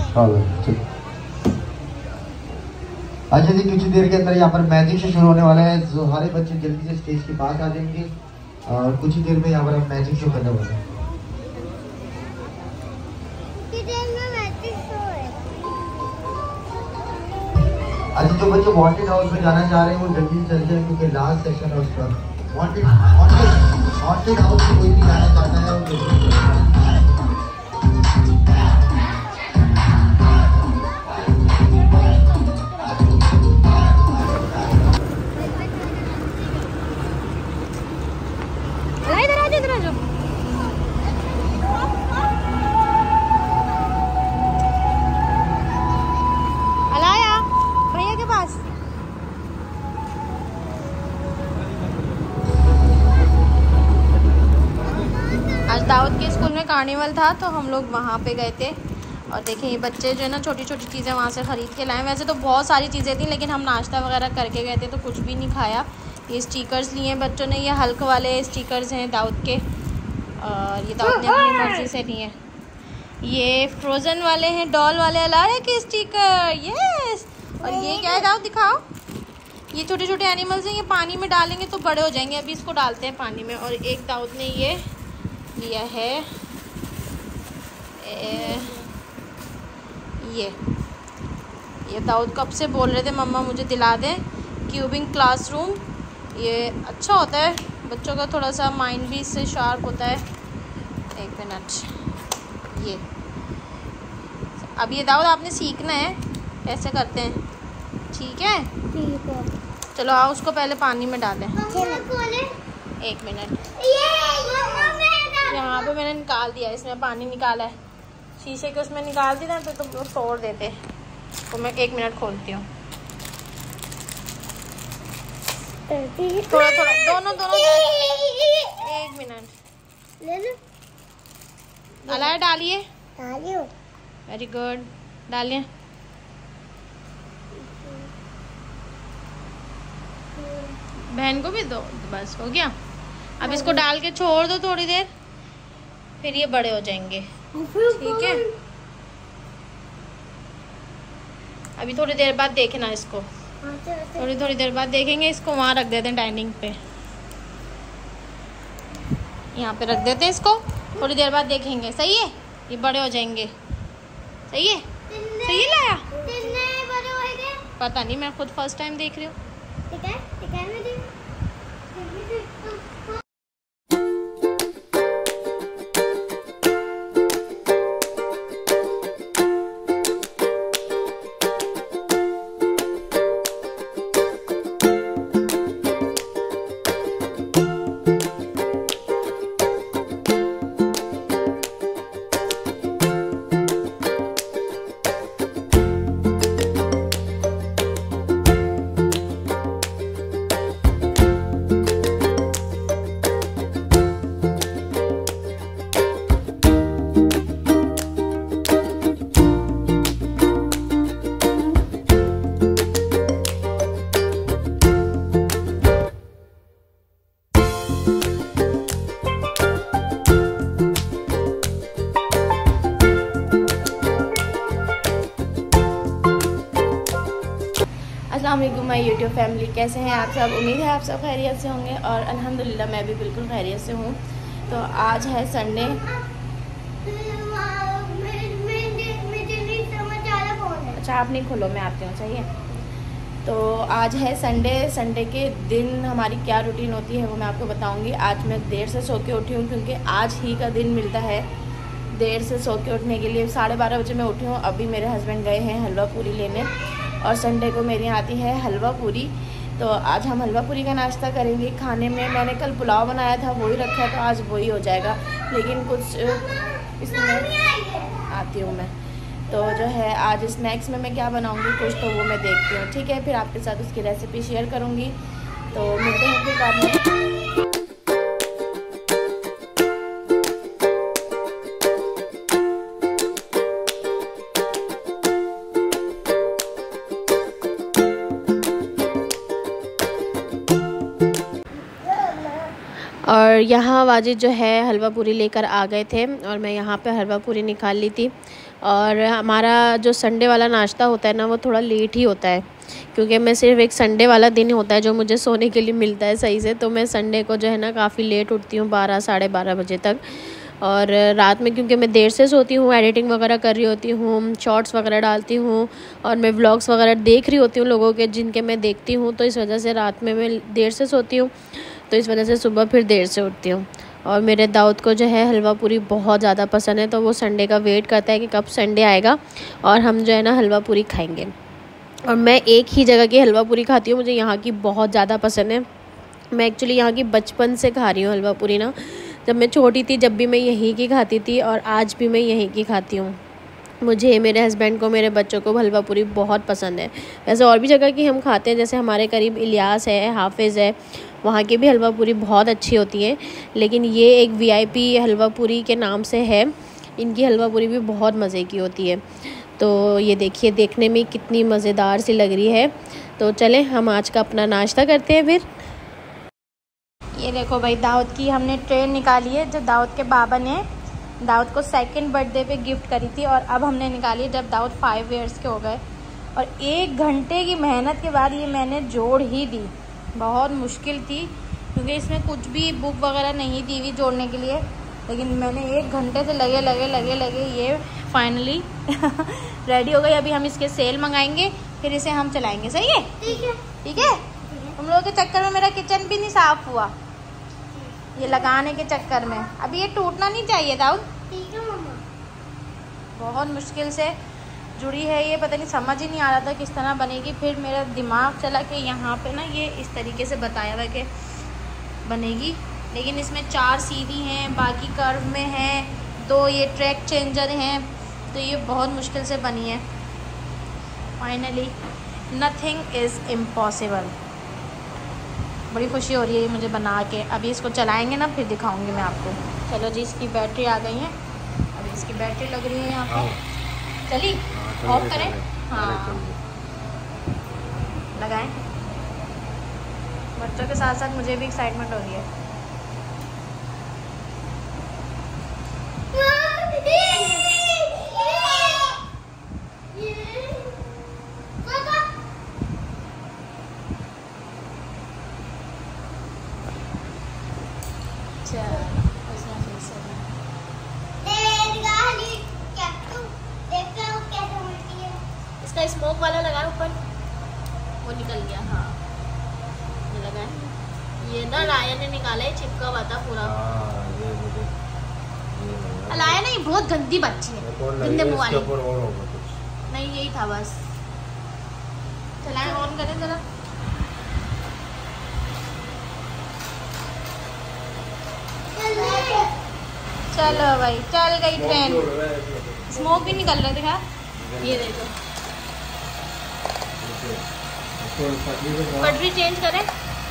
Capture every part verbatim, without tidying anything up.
अच्छा जी, कुछ देर के अंदर यहाँ पर मैजिक शो शुरू होने वाला है। तो सारे बच्चे जल्दी से स्टेज के पास आ जाएंगे और कुछ ही देर में यहाँ पर हम मैजिक शो करने वाले हैं। अच्छा, जो बच्चे वांटेड हाउस में जाना चाह रहे हैं वो जल्दी से चल जाए क्योंकि लास्ट सेशन है उसका। वांटेड वांटेड वांटेड हाउस में कोई भी जाना चाहता है वो जल्दी दाऊद के स्कूल में कार्निवल था तो हम लोग वहाँ पे गए थे और देखें ये बच्चे जो है ना छोटी छोटी चीज़ें वहाँ से ख़रीद के लाए। वैसे तो बहुत सारी चीज़ें थी लेकिन हम नाश्ता वगैरह करके गए थे तो कुछ भी नहीं खाया। ये स्टिकर्स लिए हैं बच्चों ने, ये हल्क वाले स्टिकर्स हैं दाऊद के और ये दाऊद ने अपनी मर्जी से लिए हैं। ये फ्रोज़न वाले हैं, डॉल वाले अलाया के स्टिकर, यस। और ये क्या है दाऊद दिखाओ, ये छोटे छोटे एनिमल्स हैं, ये पानी में डालेंगे तो बड़े हो जाएंगे। अभी इसको डालते हैं पानी में। और एक दाऊद ने ये लिया है ए, ये ये दाऊद कब से बोल रहे थे मम्मा मुझे दिला दें क्यूबिंग क्लासरूम। ये अच्छा होता है बच्चों का, थोड़ा सा माइंड भी इससे शार्प होता है। एक मिनट, ये अब ये दाऊद आपने सीखना है कैसे करते हैं, ठीक है? ठीक है। चलो आओ उसको पहले पानी में डालें। एक मिनट, यहाँ पे मैंने निकाल दिया, इसमें पानी निकाला है, शीशे के उसमें निकाल दिया तो तुम लोग तोड़ देते। तो मैं एक मिनट खोलती हूँ, थोड़ा थोड़ा दोनों दोनों एक मिनट ले लो। अलाया डालिए, डालियो। वेरी गुड, डालिए। बहन को भी दो, बस हो गया। अब इसको डाल के छोड़ दो थोड़ी देर, फिर ये बड़े हो जाएंगे, ठीक है? अभी थोड़ी देर बाद देखना इसको, थोड़ी थोड़ी देर बाद देखेंगे इसको। वहाँ रख देते हैं डाइनिंग पे, यहाँ पे रख देते हैं इसको, थोड़ी देर बाद देखेंगे। सही है, ये बड़े हो जाएंगे। सही है, सही है लाया? पता नहीं, मैं खुद फर्स्ट टाइम देख रही हूँ। ठीक है, ठीक है, मैं देख अस्सलाम वालेकुम माय यूट्यूब फैमिली, कैसे हैं आप सब? उम्मीद है आप सब खैरियत से होंगे और अल्हम्दुलिल्लाह मैं भी बिल्कुल खैरियत से हूँ। तो आज है संडे। अच्छा आप नहीं खोलो, मैं आती हूँ, चाहिए? तो आज है संडे। संडे के दिन हमारी क्या रूटीन होती है वो मैं आपको बताऊँगी। आज मैं देर से सो के उठी हूँ क्योंकि आज ही का दिन मिलता है देर से सो के उठने के लिए। साढ़े बारह बजे मैं उठी हूँ। अभी मेरे हस्बैंड गए हैं हलवा पूरी लेने और संडे को मेरी आती है हलवा पूरी। तो आज हम हलवा पूरी का नाश्ता करेंगे। खाने में मैंने कल पुलाव बनाया था, वही रखा है, तो आज वही हो जाएगा। लेकिन कुछ इसमें आती हूँ मैं, तो जो है आज स्नैक्स में मैं क्या बनाऊँगी कुछ, तो वो मैं देखती हूँ, ठीक है? फिर आपके साथ उसकी रेसिपी शेयर करूँगी। तो मिलते हैं फिर बाद में। और यहाँ वाजिद जो है हलवा पूरी लेकर आ गए थे और मैं यहाँ पे हलवा पूरी निकाल ली थी। और हमारा जो संडे वाला नाश्ता होता है ना वो थोड़ा लेट ही होता है, क्योंकि मैं सिर्फ एक संडे वाला दिन होता है जो मुझे सोने के लिए मिलता है सही से। तो मैं संडे को जो है ना काफ़ी लेट उठती हूँ, बारह साढ़े बारह बजे तक। और रात में क्योंकि मैं देर से सोती हूँ, एडिटिंग वगैरह कर रही होती हूँ, शॉर्ट्स वगैरह डालती हूँ और मैं व्लॉग्स वगैरह देख रही होती हूँ लोगों के जिनके मैं देखती हूँ, तो इस वजह से रात में मैं देर से सोती हूँ, तो इस वजह से सुबह फिर देर से उठती हूँ। और मेरे दाऊद को जो है हलवा पूरी बहुत ज़्यादा पसंद है, तो वो संडे का वेट करता है कि कब संडे आएगा और हम जो है ना हलवा पूरी खाएंगे। और मैं एक ही जगह की हलवा पूरी खाती हूँ, मुझे यहाँ की बहुत ज़्यादा पसंद है। मैं एक्चुअली यहाँ की बचपन से खा रही हूँ हलवा पूरी ना, जब मैं छोटी थी जब भी मैं यहीं की खाती थी और आज भी मैं यहीं की खाती हूँ। मुझे, मेरे हस्बैंड को, मेरे बच्चों को हलवा पूरी बहुत पसंद है। वैसे और भी जगह की हम खाते हैं, जैसे हमारे करीब इलियास है, हाफिज़ है, वहाँ की भी हलवा पूरी बहुत अच्छी होती है, लेकिन ये एक वीआईपी हलवा पूरी के नाम से है, इनकी हलवा पूरी भी बहुत मज़े की होती है। तो ये देखिए, देखने में कितनी मज़ेदार सी लग रही है। तो चलें हम आज का अपना नाश्ता करते हैं फिर। ये देखो भाई, दाऊद की हमने ट्रेन निकाली है जो दाऊद के बाबा ने दाऊद को सेकंड बर्थडे पे गिफ्ट करी थी, और अब हमने निकाली जब दाऊद फाइव इयर्स के हो गए। और एक घंटे की मेहनत के बाद ये मैंने जोड़ ही दी। बहुत मुश्किल थी क्योंकि इसमें कुछ भी बुक वगैरह नहीं दी हुई जोड़ने के लिए, लेकिन मैंने एक घंटे से लगे लगे लगे लगे ये फाइनली रेडी हो गई। अभी हम इसके सेल मंगाएंगे, फिर इसे हम चलाएंगे। सही है? ठीक है। ठीक है। तुम लोगों के चक्कर में मेरा किचन भी नहीं साफ हुआ, ये लगाने के चक्कर में। अभी ये टूटना नहीं चाहिए दाऊद। ठीक है मम्मा। बहुत मुश्किल से जुड़ी है ये, पता नहीं समझ ही नहीं आ रहा था किस तरह बनेगी। फिर मेरा दिमाग चला कि यहाँ पे ना ये इस तरीके से बताया हुआ कि बनेगी, लेकिन इसमें चार सीधी हैं, बाकी कर्व में हैं, दो ये ट्रैक चेंजर हैं, तो ये बहुत मुश्किल से बनी है। Finally nothing is impossible. बड़ी खुशी हो रही है मुझे बना के। अभी इसको चलाएंगे ना, फिर दिखाऊंगी मैं आपको। चलो जी, इसकी बैटरी आ गई है, अभी इसकी बैटरी लग रही है यहाँ पे। चली ऑफ करें? हाँ, लगाएं। बच्चों के साथ साथ मुझे भी एक्साइटमेंट हो रही है। इसका स्मोक वाला लगा ऊपर, वो निकल गया। हाँ, ये लगा है। ये ना लाया ने निकाला है, चिपका हुआ था पूरा। लाया नहीं, बहुत गंदी बच्ची है, गंदे मुँह वाली। नहीं, यही था बस। चलाएं, ऑन करें जरा। चलो भाई, चल गई ट्रेन। स्मोक भी निकल रहा, दिखा। ये देखो, पटरी चेंज करें।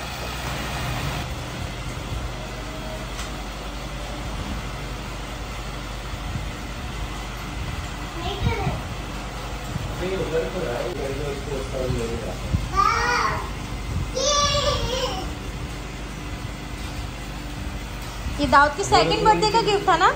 ये दाऊद की सेकंड बर्थडे का गिफ्ट था ना।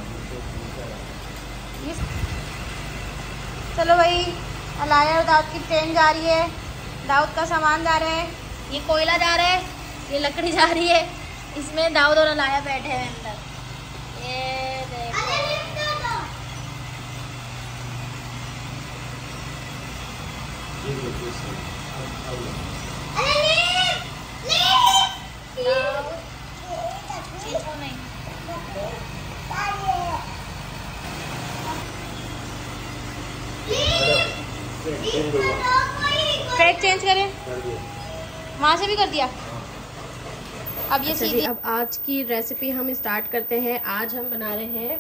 चलो भाई, अलाया और दाऊद की ट्रेन जा रही है, दाऊद का सामान जा रहा है, ये कोयला जा रहा है, ये लकड़ी जा रही है, इसमें दाऊद और अलाया बैठे हैं अंदर। ये देखो, ट्रैक चेंज करें, वहाँ से भी कर दिया। अब ये सीधी। अब आज की रेसिपी हम स्टार्ट करते हैं। आज हम बना रहे हैं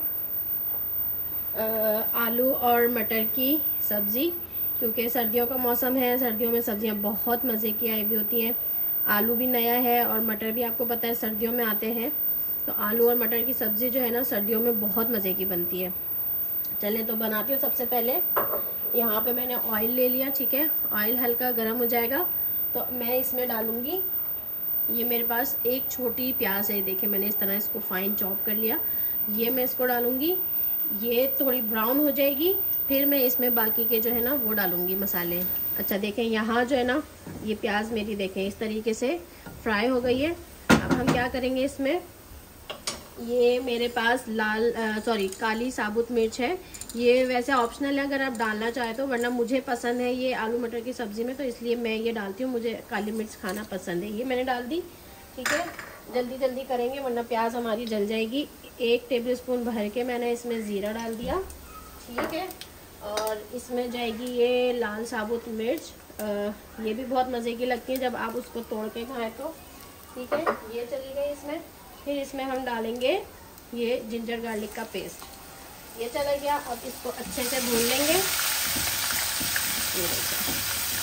आ, आलू और मटर की सब्ज़ी, क्योंकि सर्दियों का मौसम है, सर्दियों में सब्जियां बहुत मज़े की आई हुई होती हैं। आलू भी नया है और मटर भी आपको पता है सर्दियों में आते हैं, तो आलू और मटर की सब्ज़ी जो है ना सर्दियों में बहुत मज़े की बनती है। चलें तो बनाती हूँ। सबसे पहले यहाँ पे मैंने ऑयल ले लिया, ठीक है। ऑयल हल्का गर्म हो जाएगा तो मैं इसमें डालूँगी, ये मेरे पास एक छोटी प्याज है, देखिए मैंने इस तरह इसको फाइन चॉप कर लिया, ये मैं इसको डालूँगी। ये थोड़ी ब्राउन हो जाएगी, फिर मैं इसमें बाकी के जो है ना वो डालूंगी मसाले। अच्छा देखें यहाँ जो है ना ये प्याज मेरी देखें इस तरीके से फ्राई हो गई है। अब हम क्या करेंगे इसमें, ये मेरे पास लाल सॉरी काली साबुत मिर्च है। ये वैसे ऑप्शनल है अगर आप डालना चाहे तो, वरना मुझे पसंद है ये आलू मटर की सब्ज़ी में, तो इसलिए मैं ये डालती हूँ। मुझे काली मिर्च खाना पसंद है। ये मैंने डाल दी। ठीक है, जल्दी जल्दी करेंगे वरना प्याज हमारी जल जाएगी। एक टेबल स्पून भर के मैंने इसमें ज़ीरा डाल दिया। ठीक है, और इसमें जाएगी ये लाल साबुत मिर्च। आ, ये भी बहुत मज़े की लगती है जब आप उसको तोड़ के खाएँ तो। ठीक है, ये चली गई इसमें। फिर इसमें हम डालेंगे ये जिंजर गार्लिक का पेस्ट। ये चला गया। अब इसको अच्छे से भून लेंगे। ये देखिए,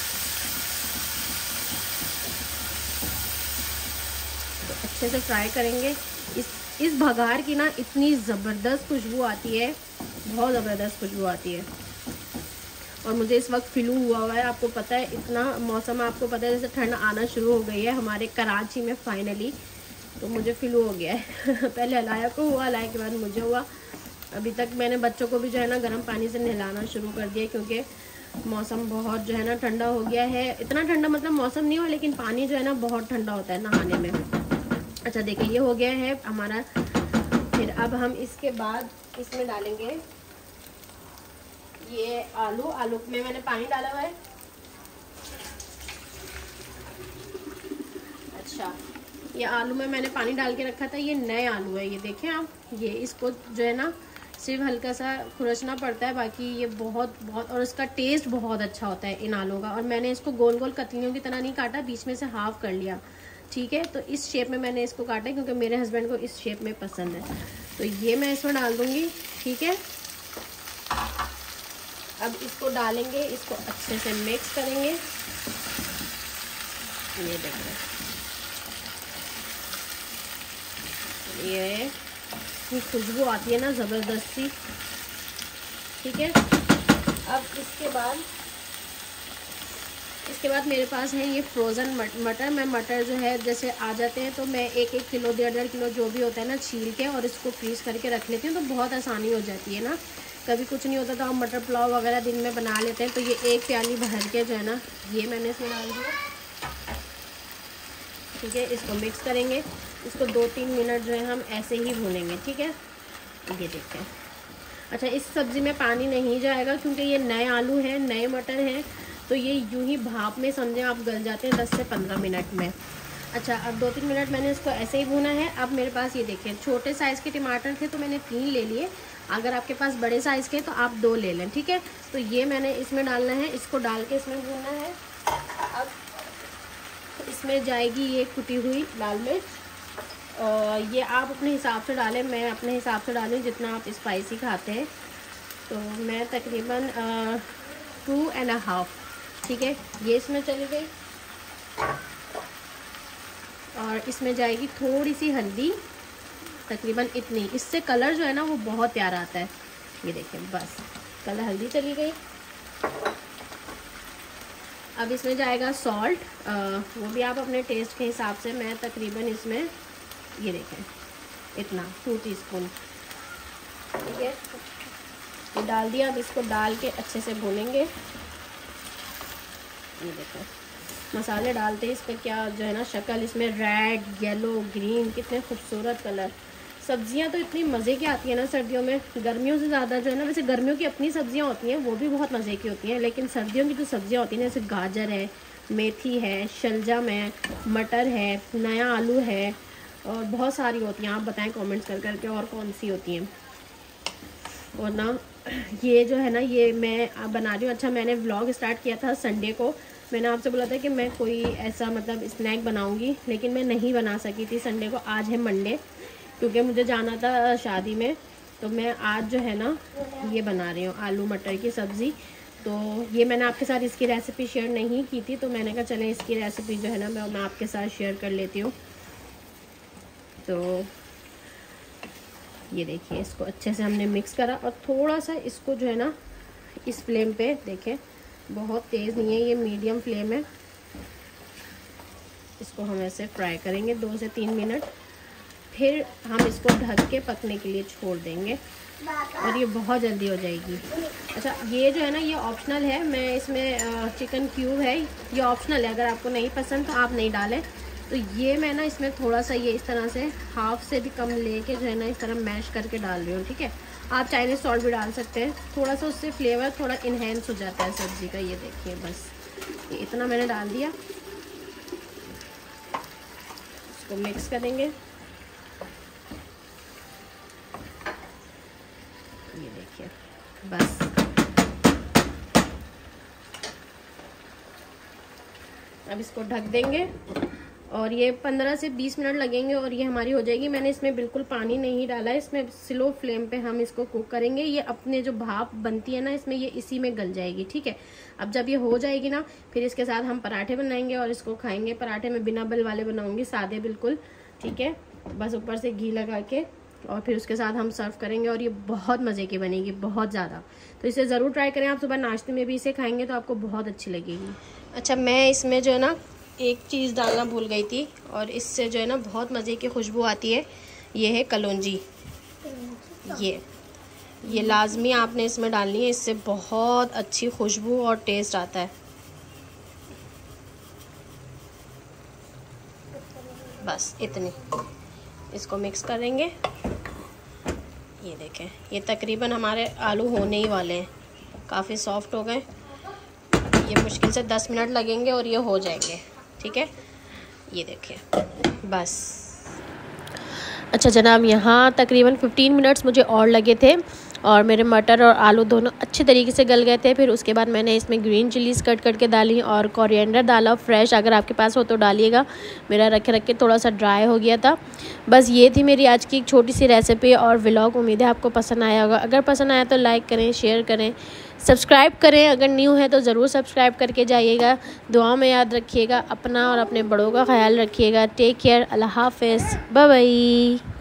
तो अच्छे से फ्राई करेंगे। इस इस भगार की ना इतनी ज़बरदस्त खुशबू आती है, बहुत ज़बरदस्त खुशबू आती है। और मुझे इस वक्त फ्लू हुआ हुआ है, आपको पता है इतना मौसम, आपको पता है जैसे ठंड आना शुरू हो गई है हमारे कराची में फाइनली, तो मुझे फ्लू हो गया है। पहले अलाया को हुआ, अलाया के बाद मुझे हुआ। अभी तक मैंने बच्चों को भी जो है ना गर्म पानी से नहलाना शुरू कर दिया, क्योंकि मौसम बहुत जो है ना ठंडा हो गया है। इतना ठंडा मतलब मौसम नहीं हुआ, लेकिन पानी जो है ना बहुत ठंडा होता है नहाने में। अच्छा देखिए, ये हो गया है हमारा। फिर अब हम इसके बाद इसमें डालेंगे ये आलू। आलू में मैंने पानी डाला हुआ है। अच्छा, ये आलू में मैंने पानी डाल के रखा था। ये नए आलू है, ये देखें आप। ये इसको जो है ना सिर्फ हल्का सा खुरचना पड़ता है, बाकी ये बहुत बहुत और इसका टेस्ट बहुत अच्छा होता है इन आलू का। और मैंने इसको गोल गोल कतलियों की तरह नहीं काटा, बीच में से हाफ कर लिया। ठीक है, तो इस शेप में मैंने इसको काटा क्योंकि मेरे हस्बैंड को इस शेप में पसंद है। तो ये मैं इसमें डाल दूँगी। ठीक है, अब इसको डालेंगे, इसको अच्छे से मिक्स करेंगे। ये देखिए, ये खुशबू आती है ना ज़बरदस्त सी। ठीक है, अब इसके बाद इसके बाद मेरे पास है ये फ्रोज़न मटर। मैं मटर जो है जैसे आ जाते हैं तो मैं एक एक किलो डेढ़ डेढ़ किलो जो भी होता है ना छील के और इसको फ्रीज़ करके रख लेती हूँ, तो बहुत आसानी हो जाती है ना। कभी कुछ नहीं होता तो हम मटर पुलाव वगैरह दिन में बना लेते हैं। तो ये एक प्याली भर के जो है ना ये मैंने इसमें डाल दिया। ठीक है, इसको मिक्स करेंगे। इसको दो तीन मिनट जो है हम ऐसे ही भूनेंगे। ठीक है, ये देखते हैं। अच्छा, इस सब्ज़ी में पानी नहीं जाएगा क्योंकि ये नए आलू हैं, नए मटर हैं, तो ये यूं ही भाप में समझें आप गल जाते हैं दस से पंद्रह मिनट में। अच्छा, अब दो तीन मिनट मैंने इसको ऐसे ही भूना है। अब मेरे पास ये देखें छोटे साइज़ के टमाटर थे तो मैंने तीन ले लिए। अगर आपके पास बड़े साइज़ के तो आप दो ले लें। ठीक है, तो ये मैंने इसमें डालना है, इसको डाल के इसमें भूनना है। अब इसमें जाएगी ये कुटी हुई लाल मिर्च। ये आप अपने हिसाब से डालें, मैं अपने हिसाब से डालूँ जितना आप स्पाइसी खाते हैं। तो मैं तकरीबन टू एंड हाफ। ठीक है, ये इसमें चली गई। और इसमें जाएगी थोड़ी सी हल्दी, तकरीबन इतनी। इससे कलर जो है ना वो बहुत प्यारा आता है। ये देखिए, बस कलर हल्दी चली गई। अब इसमें जाएगा सॉल्ट, वो भी आप अपने टेस्ट के हिसाब से। मैं तकरीबन इसमें ये देखें इतना टू टीस्पून। ठीक है, ये डाल दिया। अब इसको डाल के अच्छे से भूनेंगे। ये देखो मसाले डालते हैं इस पर क्या जो है ना शक्ल, इसमें रेड येलो ग्रीन कितने खूबसूरत कलर। सब्जियां तो इतनी मज़े की आती है ना सर्दियों में, गर्मियों से ज़्यादा जो है ना। वैसे गर्मियों की अपनी सब्जियां होती हैं वो भी बहुत मज़े की होती हैं, लेकिन सर्दियों की जो सब्जियां होती हैं जैसे गाजर है, मेथी है, शलजम है, मटर है, नया आलू है, और बहुत सारी होती हैं। आप बताएं कमेंट्स कर करके और कौन सी होती हैं। और ना ये जो है ना ये मैं बना रही हूँ। अच्छा, मैंने व्लॉग स्टार्ट किया था संडे को। मैंने आपसे बोला था कि मैं कोई ऐसा मतलब स्नैक बनाऊंगी, लेकिन मैं नहीं बना सकी थी संडे को। आज है मंडे, क्योंकि मुझे जाना था शादी में, तो मैं आज जो है ना ये बना रही हूँ आलू मटर की सब्ज़ी। तो ये मैंने आपके साथ इसकी रेसिपी शेयर नहीं की थी, तो मैंने कहा चलें इसकी रेसिपी जो है ना मैं मैं आपके साथ शेयर कर लेती हूँ। तो ये देखिए, इसको अच्छे से हमने मिक्स करा और थोड़ा सा इसको जो है ना इस फ्लेम पे देखें, बहुत तेज़ नहीं है, ये मीडियम फ्लेम है। इसको हम ऐसे फ्राई करेंगे दो से तीन मिनट। फिर हम इसको ढक के पकने के लिए छोड़ देंगे और ये बहुत जल्दी हो जाएगी। अच्छा, ये जो है ना ये ऑप्शनल है, मैं इसमें चिकन क्यूब है, ये ऑप्शनल है, अगर आपको नहीं पसंद तो आप नहीं डालें। तो ये मैं ना इसमें थोड़ा सा ये इस तरह से हाफ से भी कम लेके जो है ना इस तरह मैश करके डाल रही हूँ, ठीक है। आप चाइनीज़ सॉल्ट भी डाल सकते हैं, थोड़ा सा उससे फ्लेवर थोड़ा इन्हेंस हो जाता है सब्ज़ी का। ये देखिए, बस ये इतना मैंने डाल दिया। इसको मिक्स करेंगे। ये देखिए, बस अब इसको ढक देंगे और ये पंद्रह से बीस मिनट लगेंगे और ये हमारी हो जाएगी। मैंने इसमें बिल्कुल पानी नहीं डाला है, इसमें स्लो फ्लेम पे हम इसको कुक करेंगे। ये अपने जो भाप बनती है ना इसमें, ये इसी में गल जाएगी, ठीक है। अब जब ये हो जाएगी ना, फिर इसके साथ हम पराठे बनाएंगे और इसको खाएंगे। पराठे में बिना बल वाले बनाऊंगी, सादे बिल्कुल, ठीक है, बस ऊपर से घी लगा के, और फिर उसके साथ हम सर्व करेंगे और ये बहुत मज़े की बनेगी, बहुत ज़्यादा। तो इसे ज़रूर ट्राई करें आप, सुबह नाश्ते में भी इसे खाएंगे तो आपको बहुत अच्छी लगेगी। अच्छा, मैं इसमें जो है ना एक चीज़ डालना भूल गई थी और इससे जो है ना बहुत मज़े की खुशबू आती है, ये है कलौंजी। ये ये लाजमी आपने इसमें डालनी है, इससे बहुत अच्छी खुशबू और टेस्ट आता है। बस इतनी, इसको मिक्स करेंगे। ये देखें, ये तकरीबन हमारे आलू होने ही वाले हैं, काफ़ी सॉफ्ट हो गए। ये मुश्किल से दस मिनट लगेंगे और ये हो जाएंगे, ठीक है। ये देखिए, बस। अच्छा जनाब, यहाँ तकरीबन पंद्रह मिनट्स मुझे और लगे थे और मेरे मटर और आलू दोनों अच्छे तरीके से गल गए थे। फिर उसके बाद मैंने इसमें ग्रीन चिलीज़ कट करके डाली और कोरिएंडर डाला फ्रेश, अगर आपके पास हो तो डालिएगा। मेरा रखे रख के थोड़ा सा ड्राई हो गया था। बस ये थी मेरी आज की एक छोटी सी रेसिपी और व्लॉग। उम्मीद है आपको पसंद आया होगा। अगर पसंद आया तो लाइक करें, शेयर करें, सब्सक्राइब करें। अगर न्यू है तो ज़रूर सब्सक्राइब करके जाइएगा। दुआ में याद रखिएगा, अपना और अपने बड़ों का ख्याल रखिएगा। टेक केयर, अल्लाह हाफ़िज़, बाय बाय।